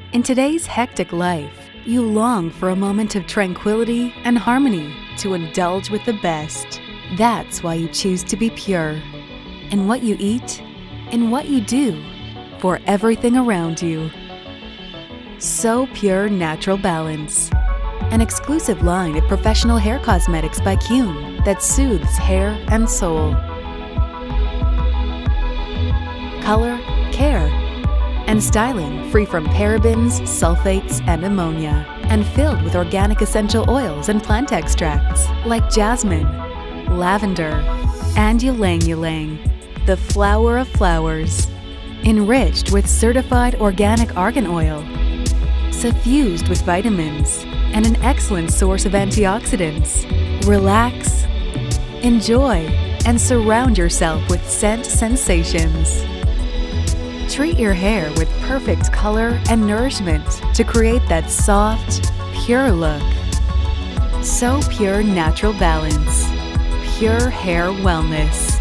In today's hectic life, you long for a moment of tranquility and harmony to indulge with the best. That's why you choose to be pure. In what you eat, in what you do, for everything around you. So Pure Natural Balance, an exclusive line of professional hair cosmetics by Kuhn that soothes hair and soul. Color, care, and styling free from parabens, sulfates, and ammonia, and filled with organic essential oils and plant extracts like jasmine, lavender, and ylang ylang, the flower of flowers, enriched with certified organic argan oil, suffused with vitamins, and an excellent source of antioxidants. Relax, enjoy, and surround yourself with scent sensations. Treat your hair with perfect color and nourishment to create that soft, pure look. So Pure Natural Balance, pure hair wellness.